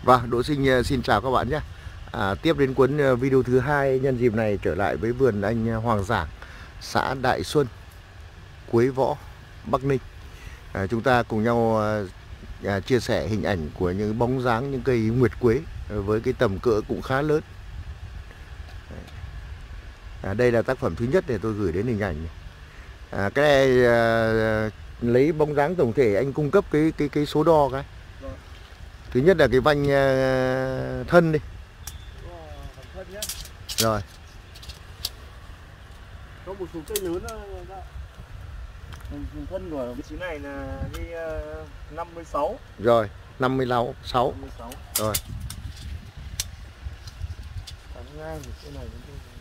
Vâng, Đỗ Sinh xin chào các bạn nhé. Tiếp đến cuốn video thứ hai, nhân dịp này trở lại với vườn anh Hoàng Giảng, xã Đại Xuân, Quế Võ, Bắc Ninh. Chúng ta cùng nhau chia sẻ hình ảnh của những bóng dáng những cây nguyệt quế với cái tầm cỡ cũng khá lớn. Đây là tác phẩm thứ nhất để tôi gửi đến hình ảnh. Cái này lấy bóng dáng tổng thể anh cung cấp cái số đo cái. Thứ nhất là cái vanh thân đi. Rồi. Có một số cây lớn thân của vị trí này là đi 56. Rồi, 56. Rồi. Tán ngang thì cái này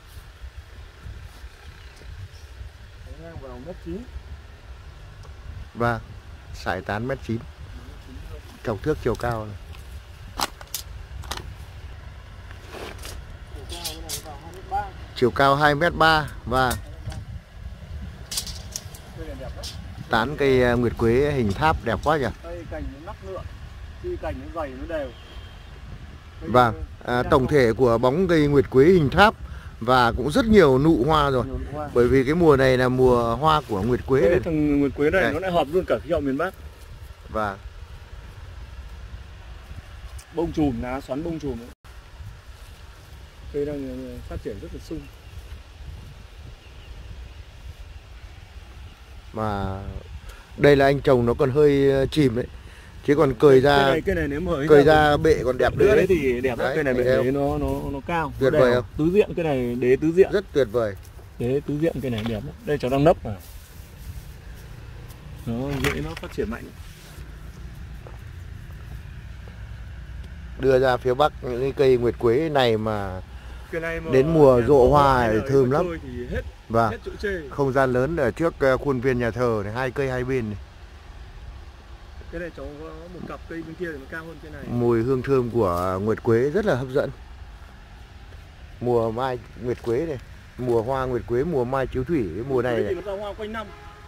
tán ngang vào m9. Vâng, sải tán m9. Trồng thước chiều cao này. Chiều cao 2m3 và tán cây nguyệt quế hình tháp đẹp quá nhỉ. Cây cành nó nắp lượn, khi cành nó dày nó đều. Vâng, tổng thể của bóng cây nguyệt quế hình tháp và cũng rất nhiều nụ hoa rồi. Bởi vì cái mùa này là mùa hoa của nguyệt quế này. Thằng nguyệt quế này nó lại hợp luôn cả khí hậu miền Bắc. Và bông chùm, lá xoắn bông chùm ấy. Cây đang phát triển rất là sung. Mà đây là anh trồng nó còn hơi chìm đấy, chứ còn cời ra cây này nếu mà cời ra bệ còn đẹp nữa đấy. Thì đẹp đấy, cây này bệ nó cao, tuyệt vời không? Tứ diện, cây này đế tứ diện rất tuyệt vời. Đế tứ diện cây này đẹp đấy. Đây cháu đang nấp mà nó dễ nó phát triển mạnh. Đưa ra phía Bắc những cái cây nguyệt quế này mà đến mùa rộ hoa thì thơm lắm. Và không gian lớn ở trước khuôn viên nhà thờ này, hai cây hai bên này. Cái này cháu có một cặp cây bên kia thì nó cao hơn cái này. Mùi hương thơm của nguyệt quế rất là hấp dẫn. Mùa mai nguyệt quế này, mùa hoa nguyệt quế, mùa mai chiếu thủy, cái mùa này thì nó ra hoa quanh năm.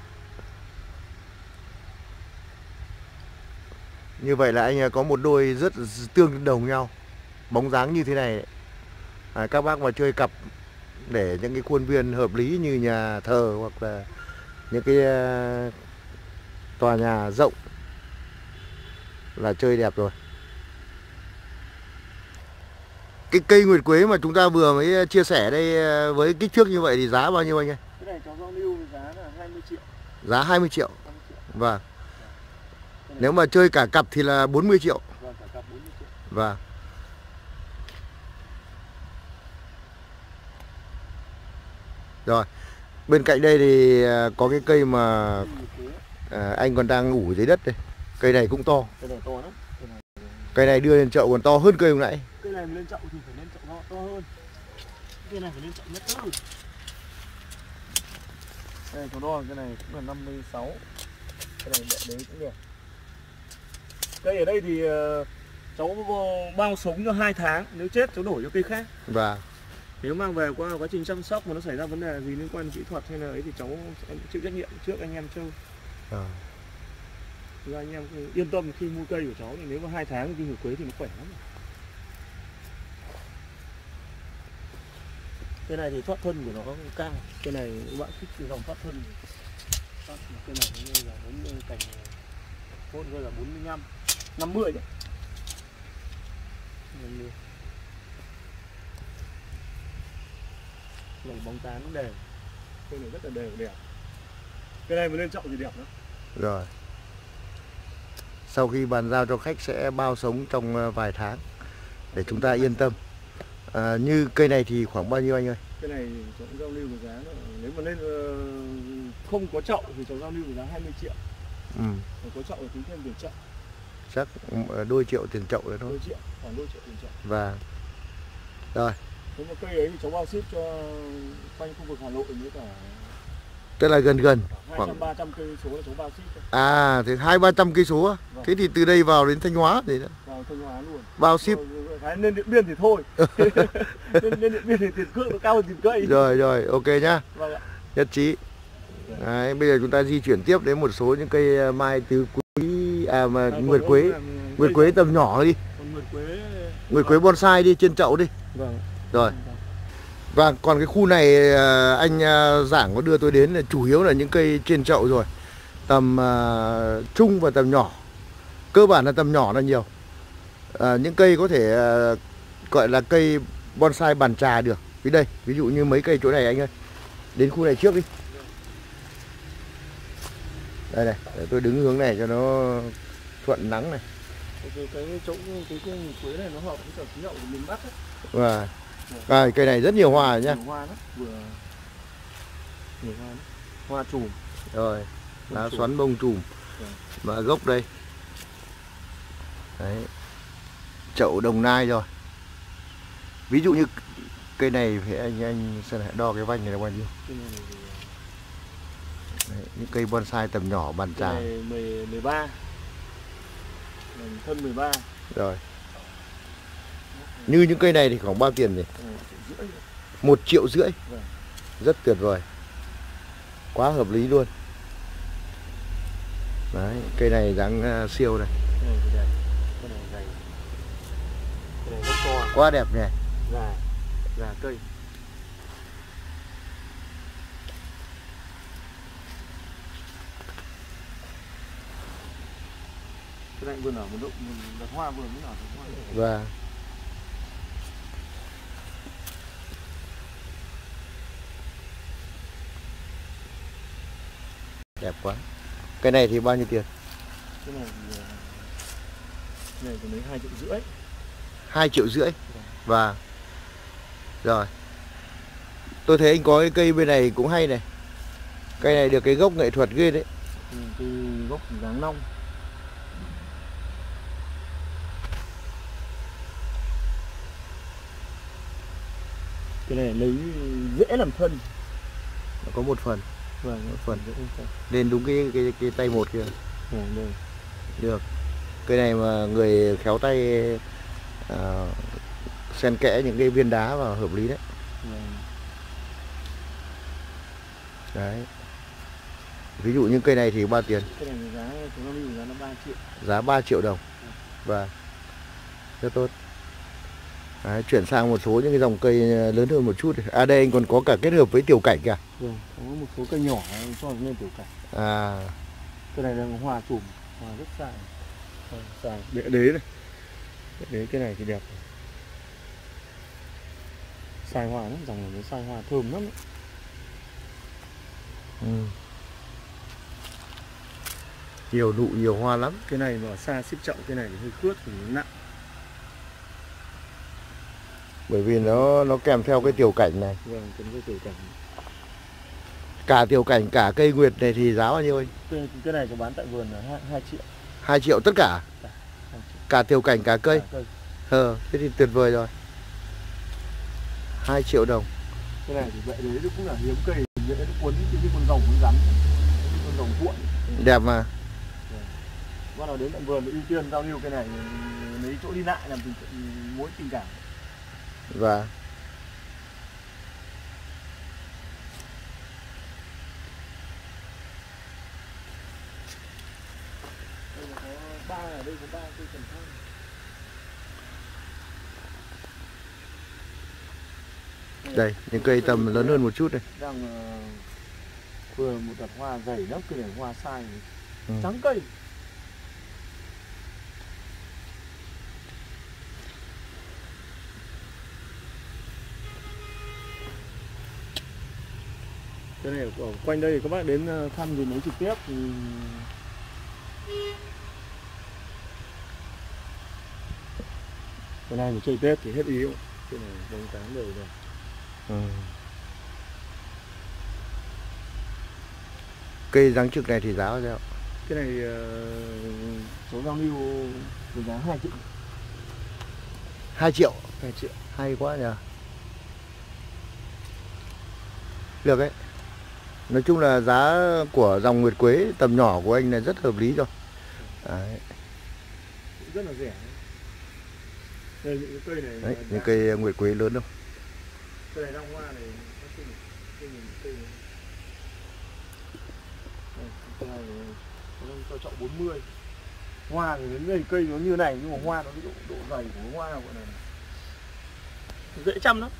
Như vậy là anh có một đôi rất tương đồng nhau. Bóng dáng như thế này các bác mà chơi cặp để những cái khuôn viên hợp lý như nhà thờ hoặc là những cái tòa nhà rộng là chơi đẹp rồi. Cái cây nguyệt quế mà chúng ta vừa mới chia sẻ đây với kích thước như vậy thì giá bao nhiêu anh ơi? Cái này cháu giao lưu với giá là 20 triệu. Giá 20 triệu. Vâng. Nếu mà chơi cả cặp thì là 40 triệu. Vâng, cả cặp 40 triệu. Vâng. Rồi. Bên cạnh đây thì có cái cây mà anh còn đang ủ dưới đất đây. Cây này cũng to. Cây này to lắm. Cây này đưa lên chậu còn to hơn cây hôm nãy. Cây này lên chậu thì phải lên chậu to hơn. Cây này phải lên chậu nhất hơn. Đây cháu đo cái này cũng là 56. Cái này đấy cũng được. Cây ở đây thì cháu bao sống cho 2 tháng, nếu chết cháu đổi cho cây khác. Và nếu mang về qua quá trình chăm sóc mà nó xảy ra vấn đề gì liên quan đến kỹ thuật hay là ấy thì cháu sẽ chịu trách nhiệm trước anh em chơi. Rồi anh em yên tâm khi mua cây của cháu thì nếu mà 2 tháng thì nguyệt quế thì nó khỏe lắm. Cái này thì thoát thân của nó cao. Cái này các bạn thích cái dòng thoát thân. Cái này như là đến cành hôn rơi là 45, 50 đấy. 50. Này bóng tán đều. Cây này rất là đều đẹp. Cái này mà lên chậu thì đẹp lắm. Rồi. Sau khi bàn giao cho khách sẽ bao sống trong vài tháng để chúng ta yên tâm. Như cây này thì khoảng bao nhiêu anh ơi? Cái này cháu giao lưu với giá nếu mà lên không có chậu thì cháu giao lưu với giá 20 triệu. Có chậu thì tính thêm tiền chậu. Chắc đôi triệu tiền chậu đấy thôi. Đôi triệu, khoảng đôi triệu tiền chậu. Và rồi. Nếu mà cây ấy thì cháu bao ship cho quanh khu vực Hà Nội với cả. Tức là gần khoảng 200-300 cây số là cháu bao ship. Thế 200-300 cây số á? Vâng. Thế thì từ đây vào đến Thanh Hóa thì vào Thanh Hóa luôn. Bao ship. Lên Điện Biên thì thôi. Lên Điện Biên thì tiền cước nó cao hơn tiền cây. Rồi, ok nhá. Vâng ạ. Nhất trí. Đấy, bây giờ chúng ta di chuyển tiếp đến một số những cây mai tứ quý nguyệt quế tầm nhỏ đi. Còn nguyệt quế nguyệt quế bonsai đi trên chậu đi. Vâng. Rồi. Và còn cái khu này anh Giảng có đưa tôi đến là chủ yếu là những cây trên chậu rồi. Tầm trung và tầm nhỏ. Cơ bản là tầm nhỏ là nhiều. Những cây có thể gọi là cây bonsai bàn trà được. Ví dụ như mấy cây chỗ này anh ơi. Đến khu này trước đi. Đây này, để tôi đứng hướng này cho nó thuận nắng này. Cái chỗ cái quế này nó hợp với cả khí hậu của miền Bắc ấy. Và cây này rất nhiều hoa nhá. Nhiều hoa lắm, nhiều hoa lắm. Hoa trùm. Rồi, lá xoắn bông trùm. Và gốc đây. Đấy. Chậu Đồng Nai rồi. Ví dụ như cây này thì anh sẽ đo cái vanh này là bao nhiêu? Đấy, những cây bonsai tầm nhỏ bàn trà. Cái này 13. Thân 13. Rồi. Như những cây này thì khoảng bao tiền nhỉ? 1,5 triệu. Vâng. Rất tuyệt vời. Quá hợp lý luôn. Đấy, cây này dáng siêu này. Cái này thì đẹp. Cái này dày. Cái này rất to. Quá đẹp nhỉ. Già cây. Cái này vừa nở một đợt hoa vừa mới nở đợt hoa. Và đẹp quá. Cái này thì bao nhiêu tiền? Cái này thì lấy 2,5 triệu. 2,5 triệu. Và rồi. Tôi thấy anh có cái cây bên này cũng hay này. Cây này được cái gốc nghệ thuật ghê đấy. Cái gốc dáng long. Cái này lấy dễ làm thân. Nó có một phần. Vâng, một phần. Lên đúng cái tay một kia. Được. Cây này mà người khéo tay xen kẽ những cái viên đá vào hợp lý đấy. Đấy. Ví dụ như cây này thì bao tiền? Cái này giá nó 3 triệu. Giá 3 triệu đồng. Và rất tốt. Đấy, chuyển sang một số những cái dòng cây lớn hơn một chút. À đây anh còn có cả kết hợp với tiểu cảnh kìa. Vâng, có một số cây nhỏ cho lên tiểu cảnh. Cái này là hoa trùm, hoa rất dài. Dài, đĩa đế này. Đĩa đế cái này thì đẹp. Sai hoa lắm, dòng này nó sai hoa thơm lắm. Nhiều nụ, nhiều hoa lắm. Cái này mà xa xếp chậu, cái này thì hơi khướt thì nó nặng. Bởi vì nó kèm theo cái tiểu cảnh này. Vâng, cái tiểu cảnh. Cả tiểu cảnh, cả cây nguyệt này thì giá bao nhiêu anh? Cái này có bán tại vườn là 2 triệu. 2 triệu tất cả? Cả tiểu cảnh, cả cây? Thế thì tuyệt vời rồi. 2 triệu đồng. Cái này thì vậy đấy, nó cũng là hiếm cây, dễ nó cuốn cái con rồng nó rắn. Con rồng cuộn. Đẹp mà. Bắt đầu đến tận vườn ưu tiên giao lưu cái này, lấy chỗ đi lại làm mối tình cảm. Và đây là có 3, ở đây có 3 cây cần thăng. Đây, những cây tầm lớn hơn một chút đây. Đang vừa một đợt hoa dày lắm, cái này hoa sai trắng cây. Cái này ở quanh đây các bác đến thăm thì nói trực tiếp thì cái này mà chơi Tết thì hết ý không? Cái này bóng cán đều rồi. Cây giáng trực này thì giá bao nhiêu? Cái này số giao lưu với giá 2 triệu. 2 triệu? 2 triệu. Hay quá nhỉ. Được đấy. Nói chung là giá của dòng nguyệt quế tầm nhỏ của anh là rất hợp lý rồi. Đấy. Rất là rẻ. Đây những cây này. Đấy, những cây nguyệt quế lớn đâu. Cây này đang hoa này, cây này cho chậu 40. Hoa thì đến đây cây nó như này nhưng mà hoa nó độ dày của hoa gọi này dễ chăm lắm.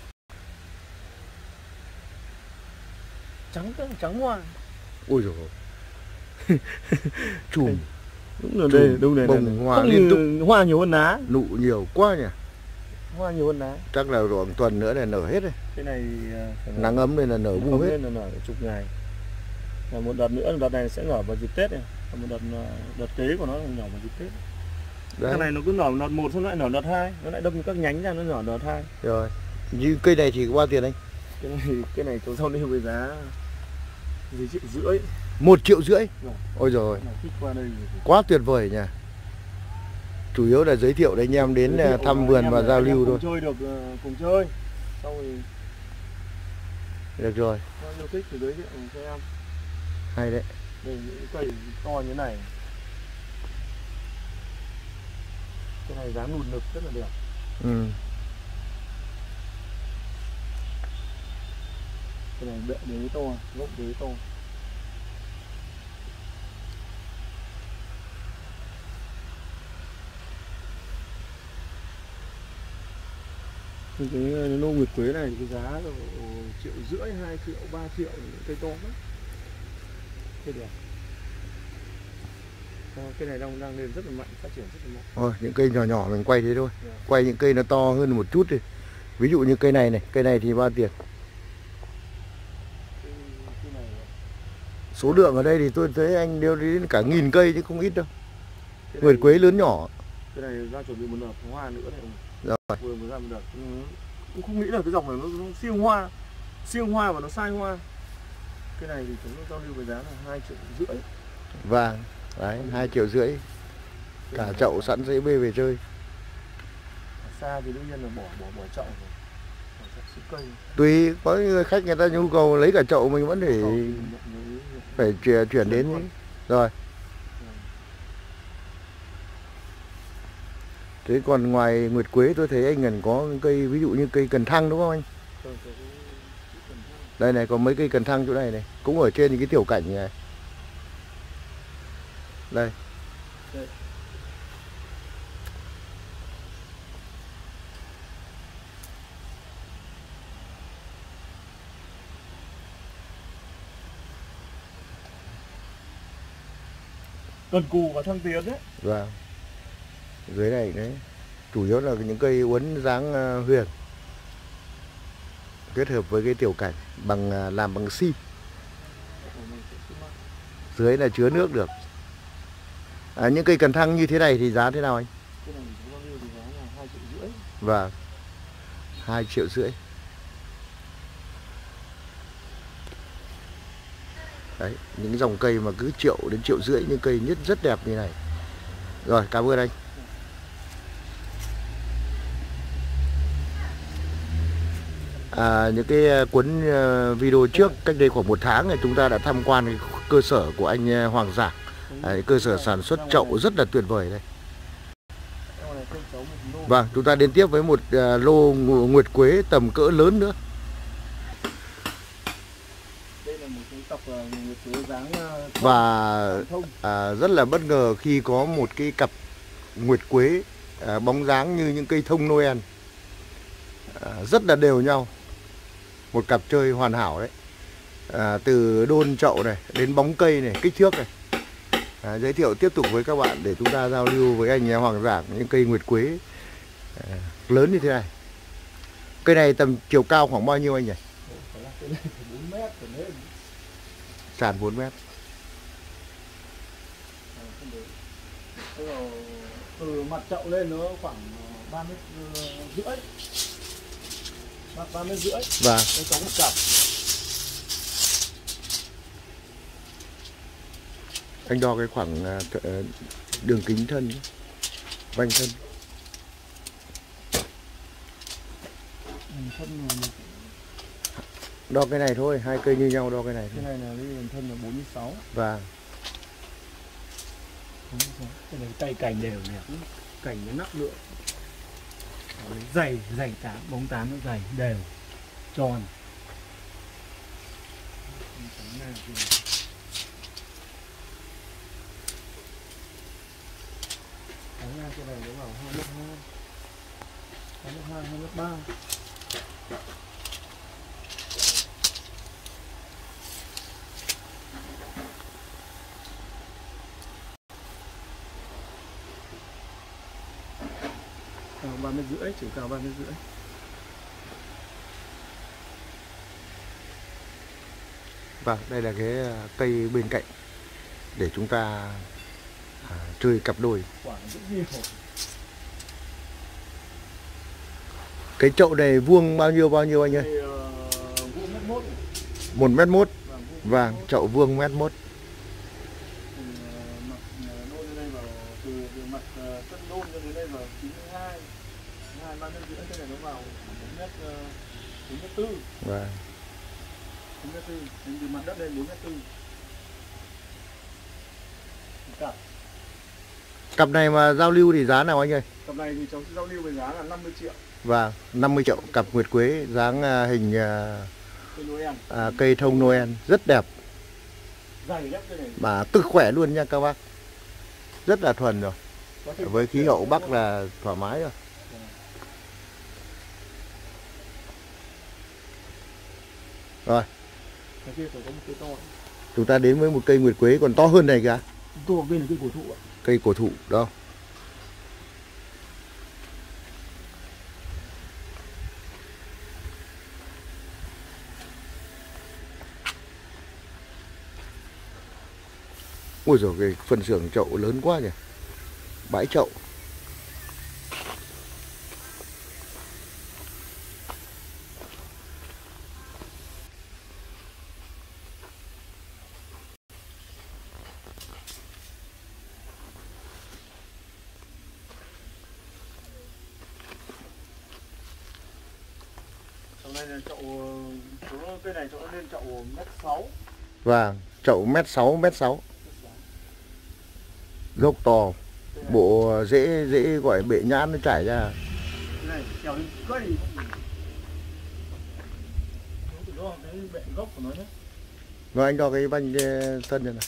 Trắng hoa. Ôi dồi ôi. Chùm. Đúng rồi đây, đúng này. Bông hoa liên tục. Hoa nhiều hơn lá. Nụ nhiều quá nhỉ. Hoa nhiều hơn lá. Chắc là khoảng tuần nữa là nở hết rồi. Cái này nắng ấm nên là nở bung hết. Nên là nở chục ngày. Và một đợt nữa, đợt này sẽ nở vào dịp Tết này. Và một đợt kế của nó là nở vào dịp Tết. Đấy. Cái này nó cứ nở đợt 1 xong lại nở đợt 2, nó lại đâm các nhánh ra nó nở đợt 2. Rồi. Như cây này thì có bao tiền anh? Cái này cháu giao lưu với giá dưới 1,5 triệu. 1,5 triệu? Rồi. Ôi rồi. Quá tuyệt vời nhỉ. Chủ yếu là giới thiệu để anh em đến thăm vườn và giao lưu thôi. Chơi được cùng chơi. Sau thì được rồi. Yêu thích thì giới thiệu cho em. Hay đấy. Đây những cây to như này. Cái này dáng nụt nực rất là đẹp. Cái này bệ đế to, gốc đế to. Cái lô nguyệt quế này cái giá là 1,5 triệu, 2 triệu, 3 triệu, cây to lắm. Cây đẹp. Cái này đang lên rất là mạnh, phát triển rất là mạnh. Thôi, những cây nhỏ nhỏ mình quay thế thôi. Quay những cây nó to hơn một chút đi. Ví dụ như cây này này, cây này thì bao tiền? Cây này... Số lượng ở đây thì tôi thấy anh đều đến cả 1000 cây chứ không ít đâu. Nguyệt quế lớn nhỏ. Cái này ra chuẩn bị một đợt hoa nữa này. Rồi. Vừa mới ra một đợt. Cũng không nghĩ là cái dòng này nó siêu hoa và nó sai hoa. Cái này thì chúng nó giao lưu với giá là 2,5 triệu. Vâng, đấy, 2,5 triệu. Cả chậu sẵn dễ bê về chơi. Ở xa thì đương nhiên là bỏ chậu rồi. Cây. Tùy, có người khách người ta nhu cầu lấy cả chậu mình vẫn phải chuyển đến ấy. Rồi. Thế còn ngoài nguyệt quế tôi thấy anh gần có cây, ví dụ như cây cần thăng đúng không anh? Đây này, có mấy cây cần thăng chỗ này này, cũng ở trên những cái tiểu cảnh này. Đây. Cần cù và thăng tiến đấy. Vâng. Dưới này đấy, chủ yếu là những cây uốn dáng huyền kết hợp với cái tiểu cảnh làm bằng xi. Dưới là chứa nước được. Những cây cần thăng như thế này thì giá thế nào anh? Cái này thì giá là 2,5 triệu. Vâng, 2,5 triệu. Đấy, những dòng cây mà cứ 1 triệu đến 1,5 triệu những cây nhất rất đẹp như này. Rồi, cảm ơn anh. Những cái cuốn video trước cách đây khoảng 1 tháng này chúng ta đã tham quan cái cơ sở của anh Hoàng Giảng. Cơ sở sản xuất chậu rất là tuyệt vời đây. Vâng, chúng ta đến tiếp với một lô nguyệt quế tầm cỡ lớn nữa. Đây là một cái cọc nguyệt quế dáng và rất là bất ngờ khi có một cái cặp nguyệt quế bóng dáng như những cây thông Noel, rất là đều nhau, một cặp chơi hoàn hảo đấy. Từ đôn chậu này đến bóng cây này, kích thước này. Giới thiệu tiếp tục với các bạn để chúng ta giao lưu với anh Hoàng Giảng những cây nguyệt quế lớn như thế này. Cây này tầm chiều cao khoảng bao nhiêu anh nhỉ? Sàn 4 mét. Từ mặt chậu lên nó khoảng 3,5 mét. 3,5 mét. Và cái có một cặp. anh đo cái khoảng đường kính thân, vành thân. Đo cái này thôi, 2 cây như nhau, đo cái này thôi. Cái này là đường thân là 46. Và cái này tay cành đều đẹp, cành nó nắp lượng. Dày tán, bóng tán nó dày đều, tròn. nha, cái này nó vào 2m2, 2m2, 2m3. Cao 3m50, chiều cao 3m50. Vâng, đây là cái cây bên cạnh để chúng ta chơi cặp đôi. Quả rất nhiều. Cái chậu này vuông bao nhiêu anh ơi? Vuông mét mốt. 1m1. Vâng, chậu vuông 1m1. Mặt nôn lên đây vào từ mặt chân nôn cho đến đây vào 92, 3m50, cái này nó vào 4m4. Vâng. 4m4, từ mặt đất lên 4m4. Cặp này mà giao lưu thì giá nào anh ơi? Cặp này thì cháu sẽ giao lưu với giá là 50 triệu. Vâng, 50 triệu cặp nguyệt quế dáng hình cây thông Noel rất đẹp. Dày lắm cái này. Mà cực khỏe luôn nha các bác. Rất là thuần rồi. Với khí hậu Bắc là thoải mái rồi. Rồi. Chúng ta đến với một cây nguyệt quế còn to hơn này kìa. To bên là cây cổ thụ ạ. Cây cổ thụ đó. Ôi giời, cái phân xưởng chậu lớn quá nhỉ. Bãi chậu. Đây là chậu, cây này chậu lên chậu 1m6. Vâng, chậu 1m6. Gốc to. Bộ dễ gọi bệ nhãn nó trải ra. Cái này trèo lên cây. Đó cái bệ gốc của nó nhé. Rồi anh đo cái vanh thân này này.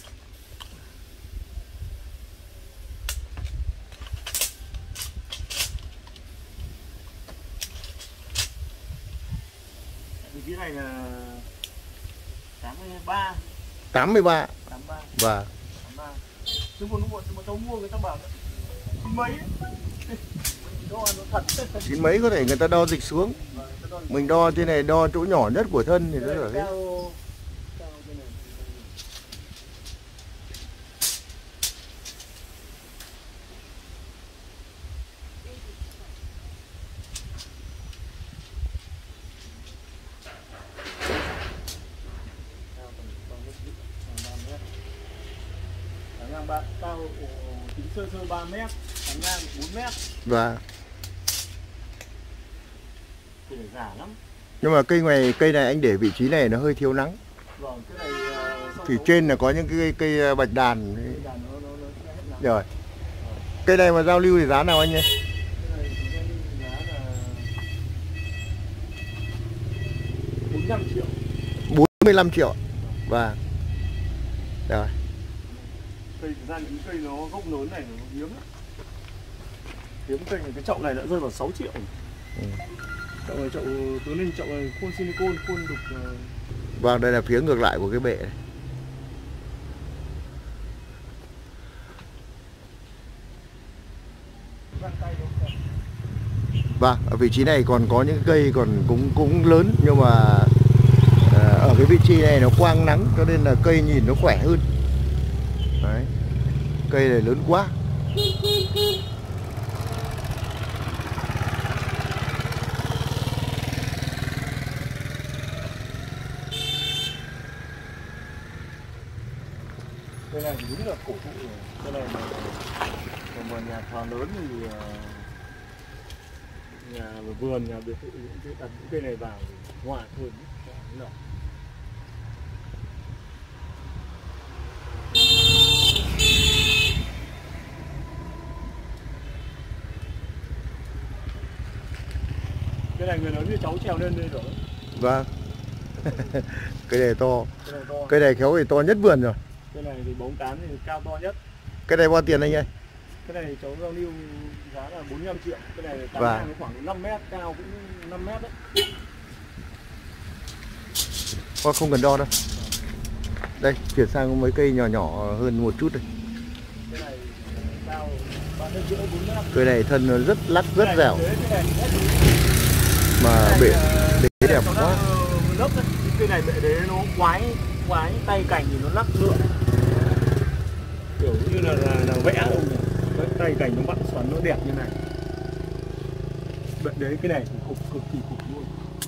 Cái này là 83. 83. 83. Và 83. Chứ một cháu mua người ta bảo chín mấy. Đo nó thật. chín mấy có thể người ta đo dịch xuống. Mình đo trên này đo chỗ nhỏ nhất của thân thì nó ở hết. Cao tính sơ 3m, thẳng ngang 4m. Và Cái này giả lắm. Nhưng mà cây này anh để vị trí này nó hơi thiếu nắng. Vâng, cái này thì trên là có những cái cây bạch đàn. Rồi. Cây này mà giao lưu thì giá nào anh nhỉ? Cái này thì giá là 45 triệu. 45 triệu. Và rồi. Cây thực ra những cây nó gốc lớn này nó hiếm lắm. Hiếm cây này, cái chậu này đã rơi vào 6 triệu. Chậu này tứ linh, chậu này khuôn silicon, khuôn đục. Vâng, đây là phía ngược lại của cái bệ này. Vâng, ở vị trí này còn có những cây còn cũng lớn, nhưng mà ở cái vị trí này nó quang nắng cho nên là cây nhìn nó khỏe hơn. Đấy. Cây này lớn quá. Cây này thì đúng là cổ thụ rồi. Cây này mà nhà thờ lớn thì nhà vườn, nhà biệt thự đặt những cây này vào hòa hơn. Cái này người lớn như cháu trèo lên đây rồi. Vâng. Cây này to. Cây này khéo thì to nhất vườn rồi. Cái này thì bóng tán thì cao to nhất. Cái này bao tiền anh ơi? Cái này cháu giao lưu giá là 45 triệu. Cái này tán Và hàng khoảng 5 mét, cao cũng 5 mét đấy. không cần đo đâu. Đây, chuyển sang mấy cây nhỏ nhỏ hơn một chút đây. Cái này cao 3,5 4 mét. Cây này thân nó rất lắc, rất dẻo. Mà bệ đế đẹp quá. Lớp đấy. Cây này bệ đế nó quái tay cành thì nó lắc lượn. Kiểu như là vẽ luôn. Tay cành nó vặn xoắn nó đẹp như này. Bệ đế cái này thì cực kỳ cục luôn.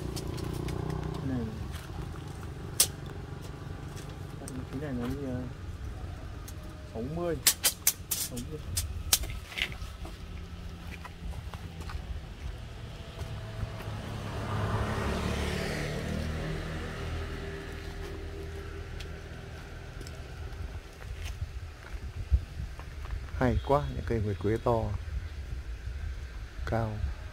Cái này nó như 60. Hay quá, những cây nguyệt quế to, cao.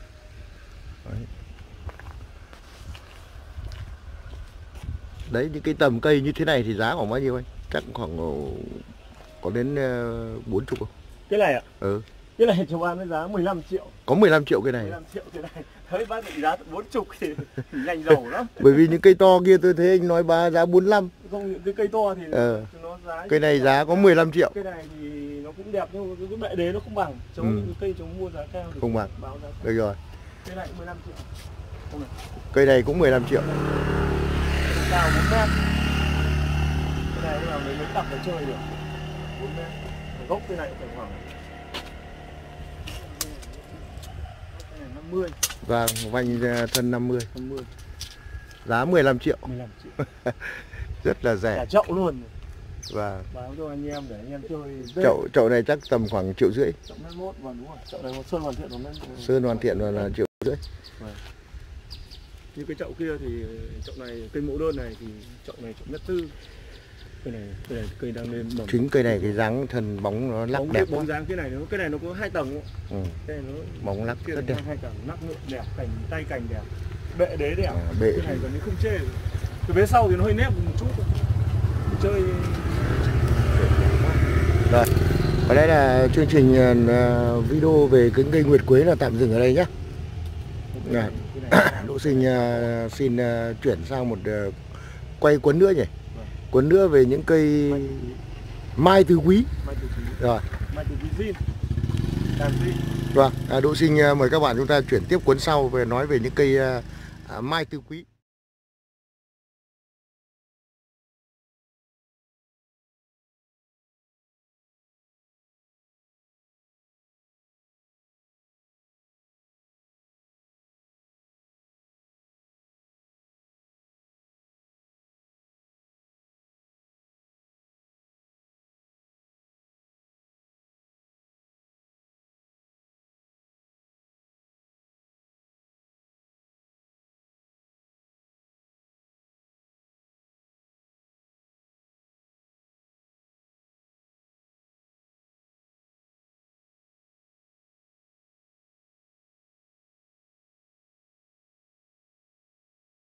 Đấy, những cái tầm cây như thế này thì giá khoảng bao nhiêu anh? Chắc khoảng có đến 40 không? Cái này ạ? Ừ. Cái này cho bán với giá 15 triệu. Có 15 triệu cây này. 15 triệu cái này. Thấy bán được giá 40 thì nhanh giàu lắm. Bởi vì những cây to kia tôi thấy anh nói giá 45. Không, những cái cây to thì nó giá. Cây này giá có 15 triệu. Cái này thì nó cũng đẹp nhưng mà cái bệ đế nó không bằng. Những cây chống mua giá cao thì không bằng. Báo giá cao. Được rồi. Cái này 15 triệu. Không này. Cây này cũng 15 triệu. Cao 4 mét. Cái này là mấy cặp để chơi được. 4 mét. Gốc cái này phải khoảng 50. Vâng, vành thân 50. 50. Giá 15 triệu. 15 triệu. Rất là rẻ. Cả chậu luôn. Và báo cho anh em để anh em chơi. Chậu này chắc tầm khoảng 1,5 triệu. Chậu mét mốt và đúng rồi. Chậu này một sơn hoàn thiện là sơn hoàn thiện là 1,5 triệu. Như cái chậu kia thì chậu này cây mẫu đơn này thì chậu này chậu 1,4 m. Cây đang lên mầm. Chính cây này cái dáng thân bóng nó lắc đẹp. Bóng dáng cái này nó có 2 tầng. Cái này nó bóng lắc rất đẹp. 2 tầng lắc ngựa đẹp, tay cành đẹp, bệ đế đẹp. Bệ. Cái này còn không chê. Cái phía sau thì nó hơi nép một chút. Chơi. Rồi. Và đây là chương trình video về cái cây nguyệt quế là tạm dừng ở đây nhé. Đỗ Sinh xin chuyển sang một quay cuốn nữa nhỉ. Cuốn nữa về những cây mai tứ quý. Rồi. Mai tứ quý zin. Vâng, Đỗ Sinh mời các bạn chúng ta chuyển tiếp cuốn sau về nói về những cây mai tứ quý.